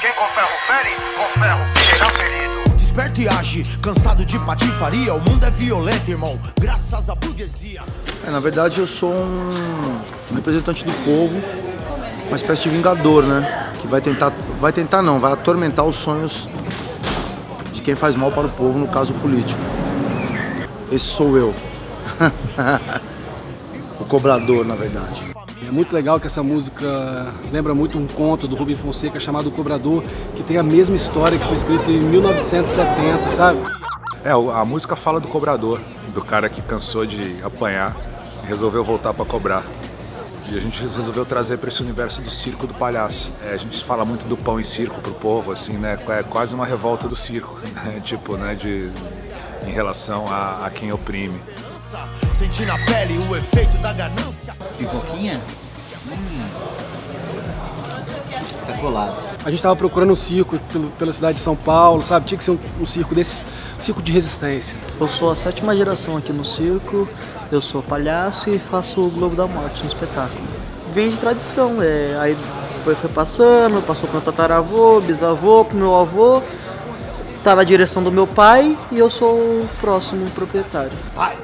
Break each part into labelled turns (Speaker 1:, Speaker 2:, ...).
Speaker 1: Quem com ferro fere, com ferro será ferido.
Speaker 2: Desperta e age, cansado de patifaria. O mundo é violento, irmão, graças à burguesia.
Speaker 3: Na verdade eu sou um representante do povo, uma espécie de vingador, né? Que vai atormentar os sonhos de quem faz mal para o povo, no caso político. Esse sou eu. O cobrador, na verdade.
Speaker 4: É muito legal que essa música lembra muito um conto do Rubem Fonseca chamado O Cobrador, que tem a mesma história que foi escrita em 1970, sabe?
Speaker 5: A música fala do cobrador, do cara que cansou de apanhar e resolveu voltar para cobrar. E a gente resolveu trazer para esse universo do circo do palhaço. A gente fala muito do pão e circo pro povo, assim, né? É quase uma revolta do circo, né? Tipo, né? Em relação a quem oprime.
Speaker 2: Sentir na pele o efeito da ganância.
Speaker 6: Pipoquinha? Tá colado.
Speaker 4: A gente estava procurando um circo pela cidade de São Paulo, sabe? Tinha que ser um circo desse, circo de resistência.
Speaker 7: Eu sou a 7ª geração aqui no circo, eu sou palhaço e faço o Globo da Morte no espetáculo. Vem de tradição, aí foi passando, passou pro meu tataravô, bisavô, pro meu avô, tá na direção do meu pai e eu sou o próximo proprietário.
Speaker 2: Vai.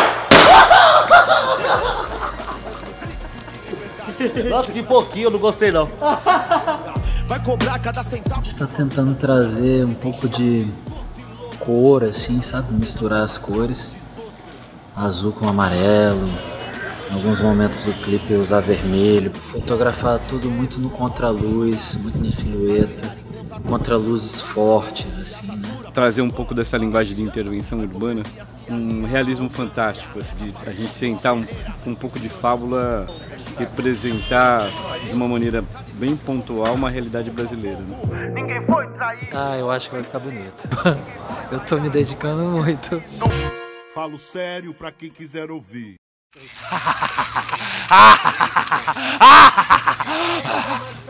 Speaker 2: Nossa, que pouquinho, eu não gostei não. Vai cobrar cada centavo.
Speaker 6: A gente tá tentando trazer um pouco de cor, assim, sabe? Misturar as cores. Azul com amarelo. Em alguns momentos do clipe usar vermelho. Fotografar tudo muito no contraluz, muito na silhueta. Contraluzes fortes, assim, né?
Speaker 8: Trazer um pouco dessa linguagem de intervenção urbana, um realismo fantástico, assim, de a gente sentar com um pouco de fábula, representar de uma maneira bem pontual uma realidade brasileira, né?
Speaker 1: Ninguém foi traído.
Speaker 7: Eu acho que vai ficar bonito. Eu tô me dedicando muito.
Speaker 9: Falo sério pra quem quiser ouvir.